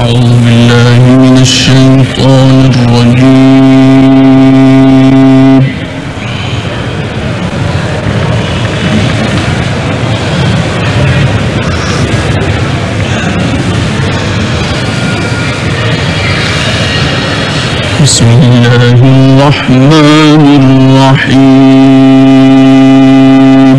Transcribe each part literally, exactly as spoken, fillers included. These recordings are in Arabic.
أعوذ بالله من الشيطان الرجيم. بسم الله الرحمن الرحيم.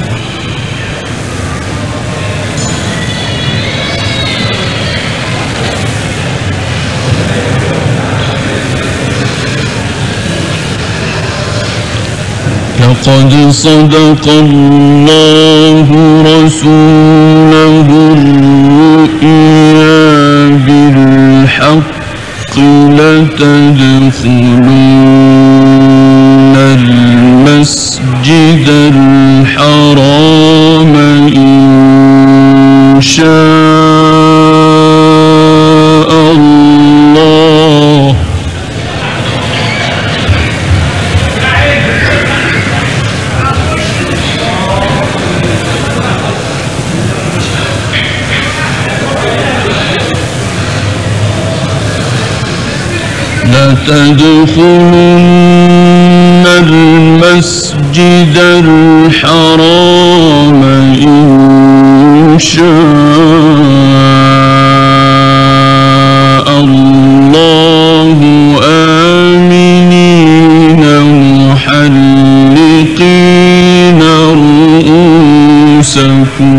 لقد صدق الله رسوله الرؤيا بالحق لتدخلن المسجد الحرام إن شاء الله لتدخلن المسجد الحرام إن شاء الله آمنين محلقين رؤوسكم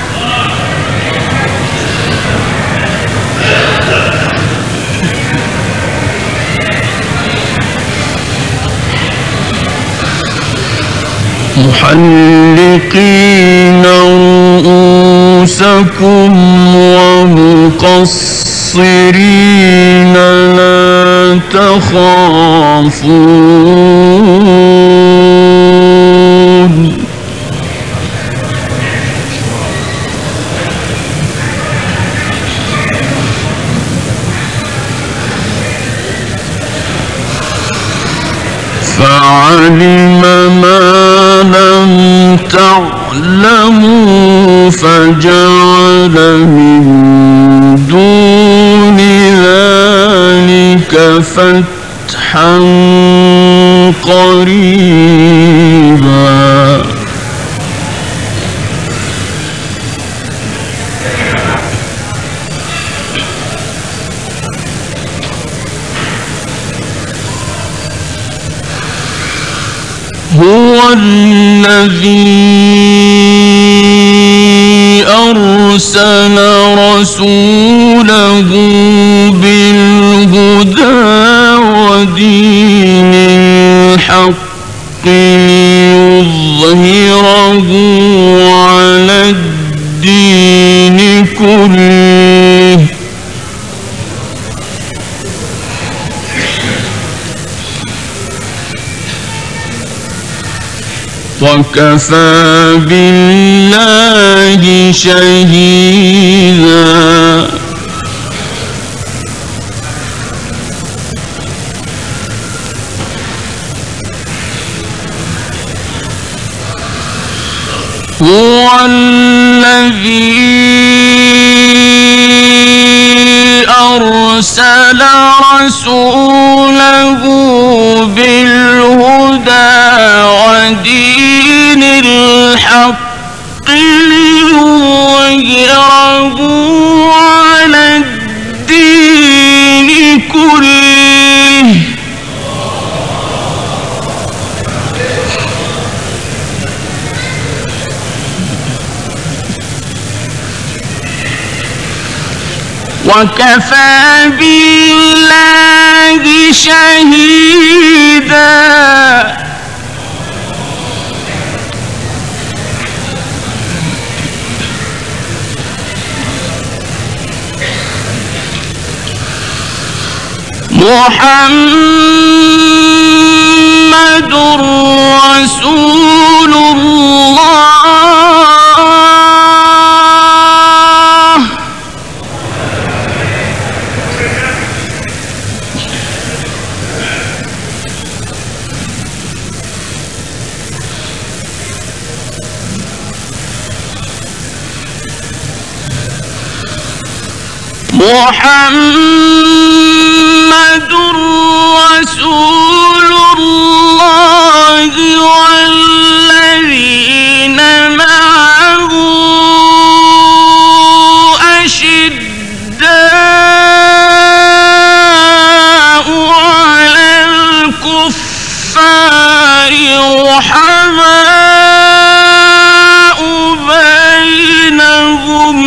محلقين رؤوسكم ومقصرين لا تخافون فعلم ما لم تعلموا فجعل من دون ذلك فتحا قريبا هو الذي أرسل رسوله بالهدى ودين الحق ليظهره على الدين كله وكفى بالله شهيدا هو الذي أرسل رسوله بالهدى ودين الحق ليظهره على الدين كله وكفى بالله شهيدا محمد رسول الله محمد رسول الله والذين معه أشداء على الكفار رحماء بينهم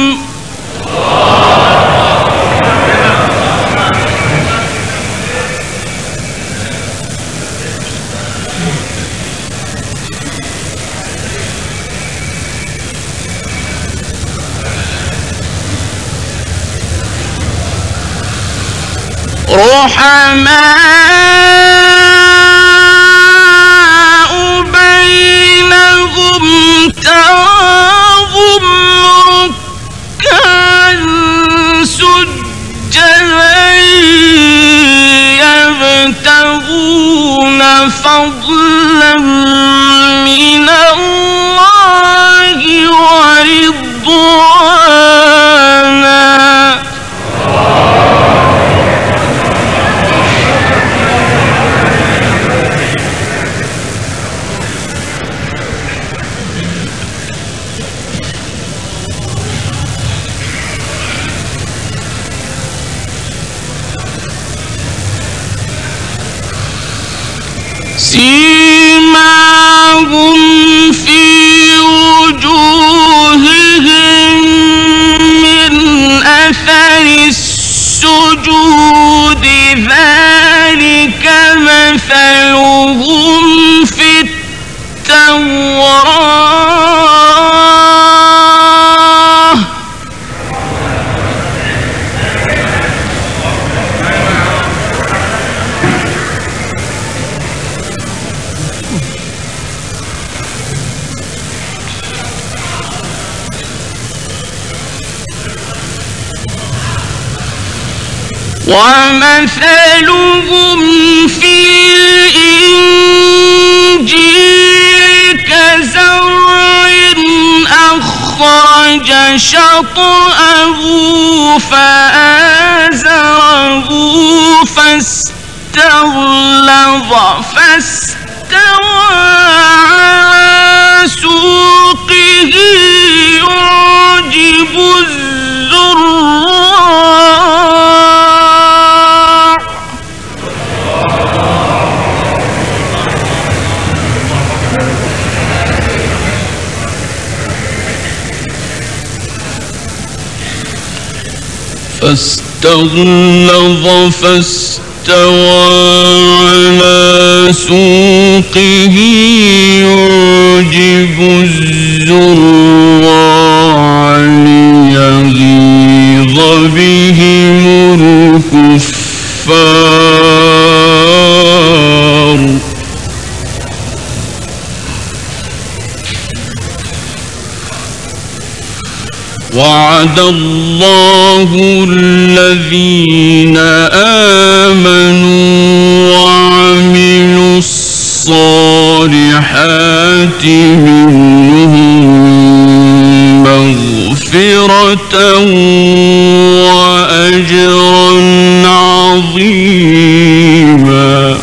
رحماء بينهم تراهم ركعا سجدا يبتغون فضلا من الله ورضوانا سيماهم في وجوههم من أثر السجود ذلك مثلهم في التوراة ومثلهم في الإنجيل كزرع أخرج شطأه فآزره فاستغلظ فاستوى على سوقه يعجب الزراع فاستغلظ فاستوى على سوقه يعجب الزراع ليغيظ بهم الكفار وعد الله الذين آمنوا وعملوا الصالحات منهم مغفرة وأجرا عظيما.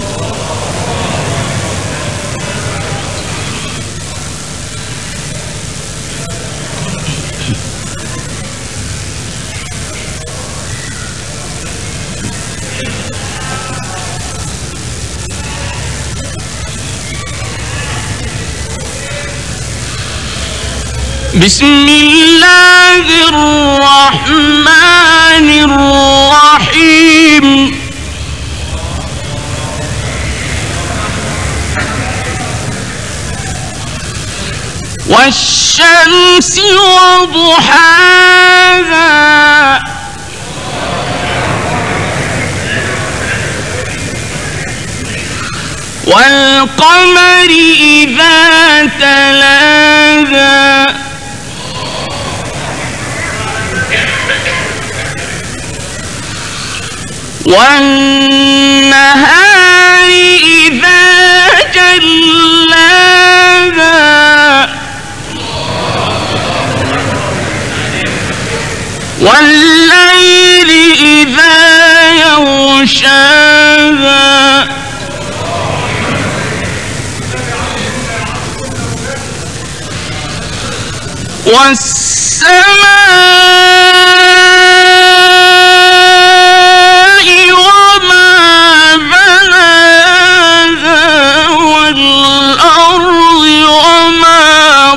بسم الله الرحمن الرحيم. والشمس وضحاها والقمر إذا تلاها والنهار إذا جلاها والليل إذا يغشاها والسماء وما بناها والأرض وما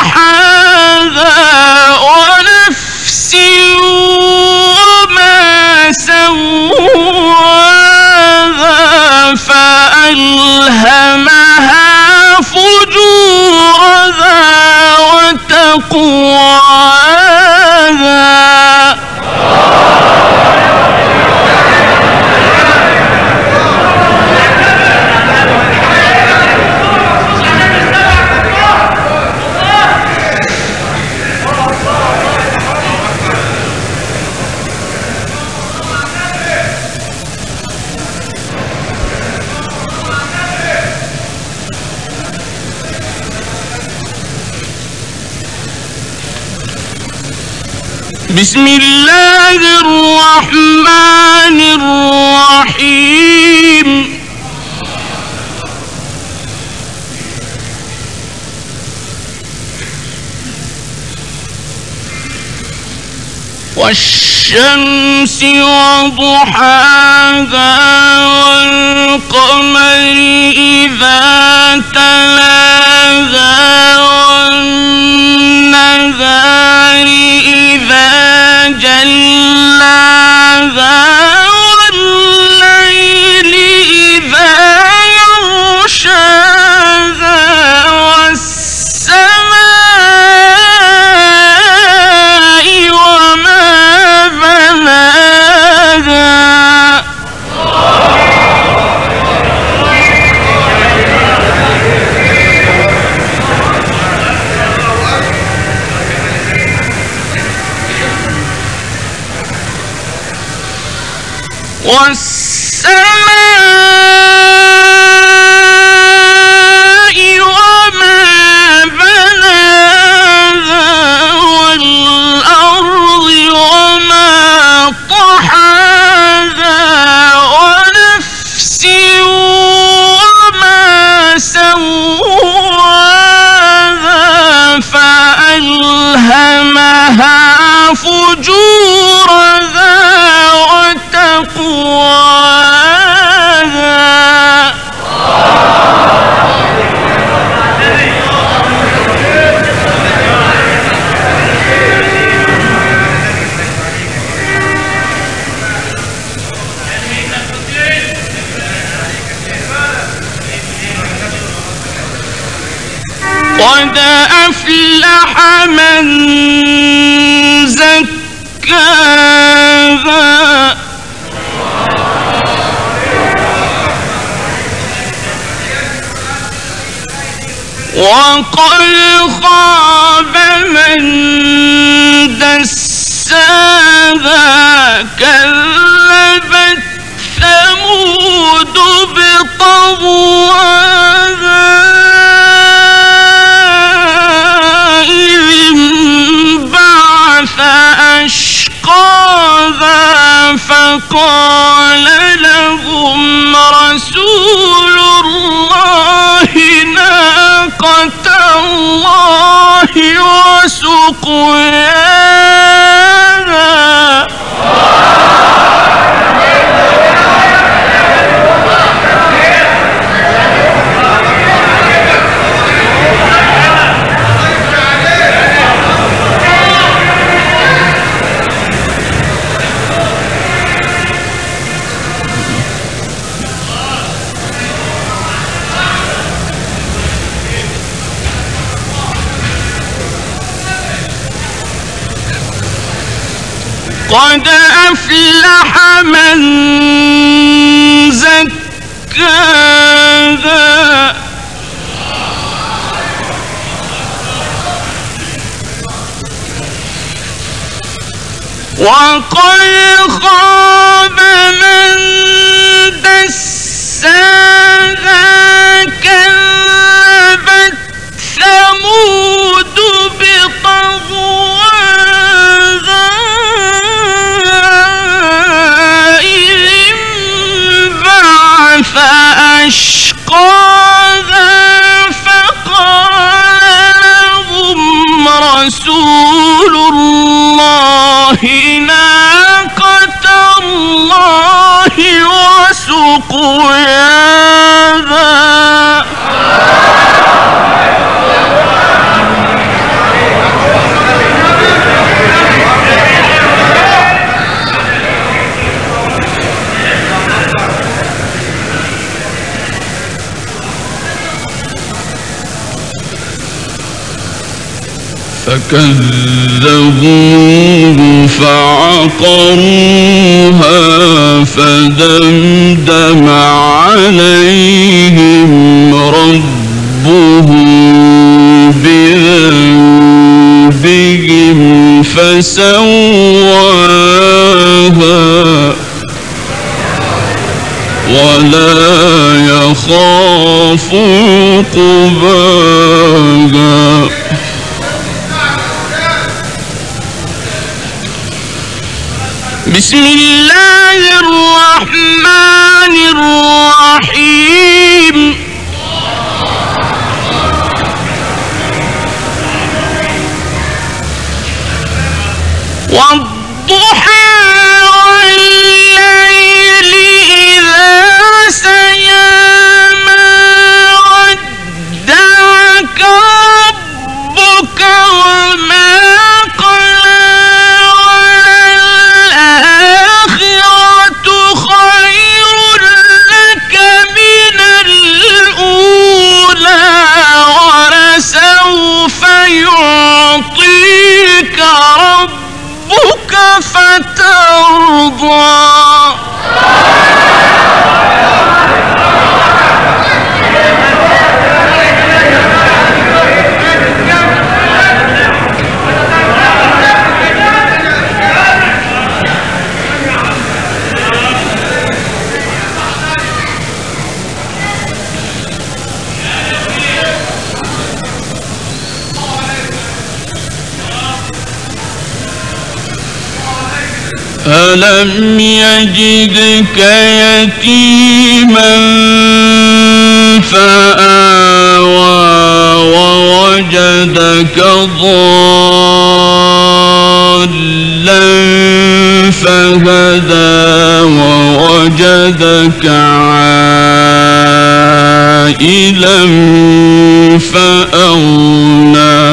طحاها ونفس وما سواها فألهمها فجورها وتقواها بسم الله الرحمن الرحيم والشمس وضحاها والقمر إذا تلاها والنهار إذا جلاها والليل إذا يغشاها والسماء وما بناها والسماء وما بناها والأرض وما طحاها ونفس وما سواها فألهمها فجورها وتقواها قد أفلح من زكاها وقد خاب من دساها كذبت ثمود بطغواها إذ انبعث أشقاها فقال لهم رسول الله ناقة الله وسقياها قد أفلح من زكاها وقد خاب من دساها كذبت ثمود بطغواها الله ناقة الله وسقياها فكذبوه فعقروها فدمدم عليهم ربهم بذنبهم فسواها ولا يخاف عقباها بسم الله الرحمن الرحيم والضحى والليل إذا سجى ما ودعك ربك وما يعطيك ربك فترضى ألم يجدك يتيما فآوى ووجدك ضالا فهدى ووجدك عائلا فأغنى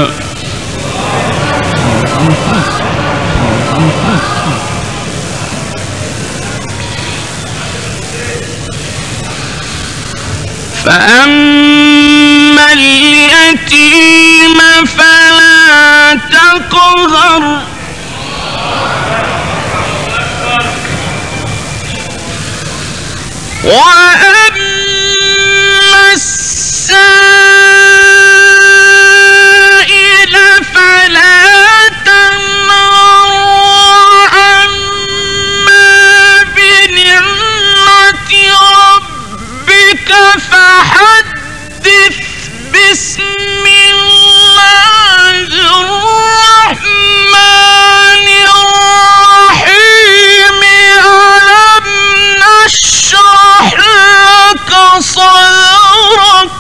فأما اليتيم فلا تقهر وأما السائل فلا تنهر وأما بنعمة ربك فحدث بسم الله الرحمن الرحيم ألم نشرح لك صدرك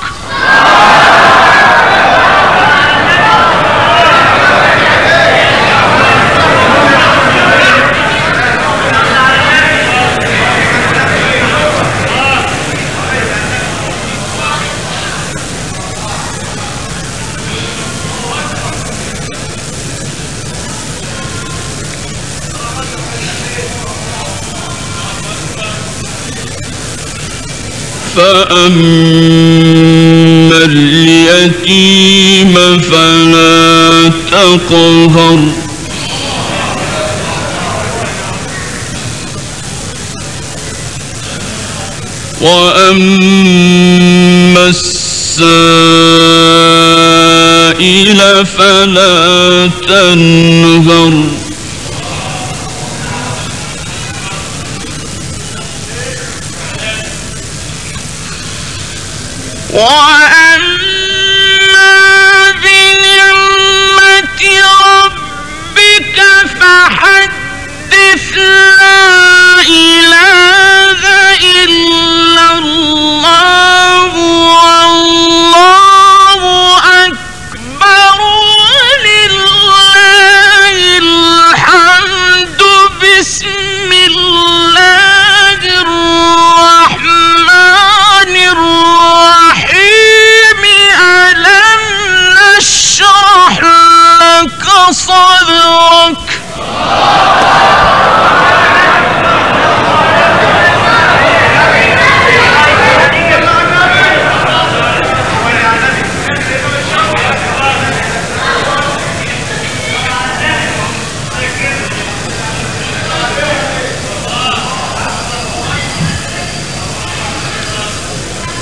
فأما اليتيم فلا تقهر وأما السائل فلا تنهر وأما بنعمة ربك فحدث لا إله إلا الله والله أكبر ولله الحمد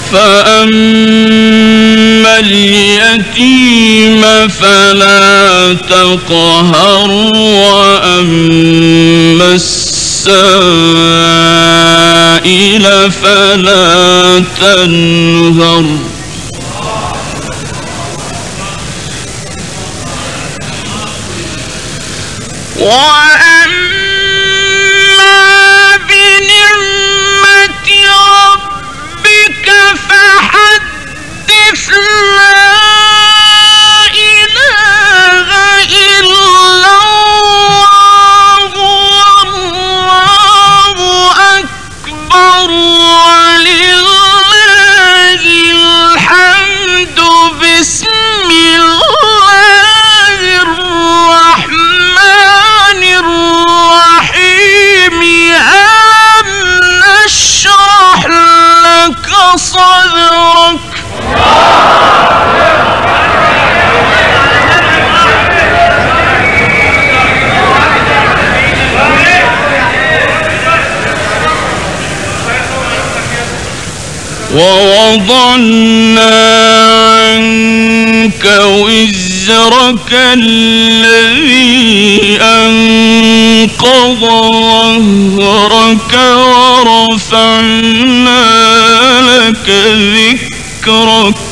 فأما اليتيم فلا تقهر وأما السائل فلا تنهر وأما بنعمة ربك فحدث لا إله إلا الله والله أكبر ولله الحمد بسم الله الرحمن الرحيم ألم نشرح لك صدرك ووضعنا عنك وزرك الذي أنقض ظهرك ورفعنا لك ذكرك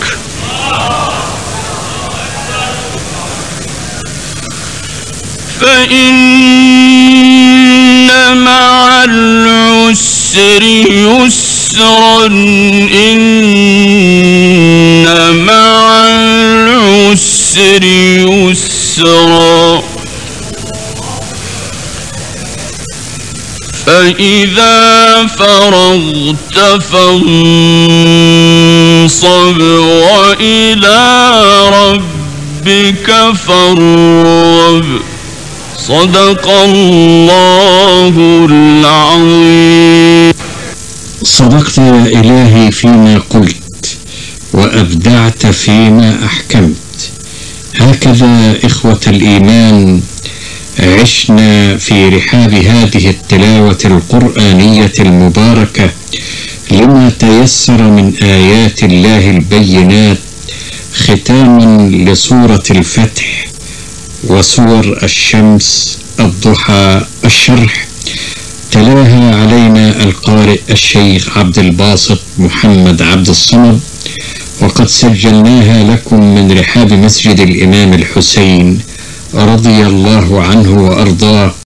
فإن مع العسر يسرا إن مع العسر يسرا فإذا فرغت فانصب وإلى ربك فارغب صدق الله العظيم. صدقت يا إلهي فيما قلت وأبدعت فيما أحكمت. هكذا إخوة الإيمان عشنا في رحاب هذه التلاوة القرآنية المباركة لما تيسر من آيات الله البينات، ختاما لسورة الفتح وسور الشمس، الضحى، الشرح. تلاها علينا القارئ الشيخ عبد الباسط محمد عبد الصمد، وقد سجلناها لكم من رحاب مسجد الإمام الحسين رضي الله عنه وأرضاه.